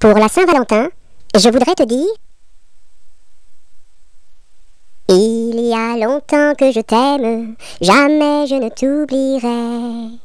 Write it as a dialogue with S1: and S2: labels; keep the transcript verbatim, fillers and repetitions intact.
S1: Pour la Saint-Valentin, je voudrais te dire: il y a longtemps que je t'aime, jamais je ne t'oublierai.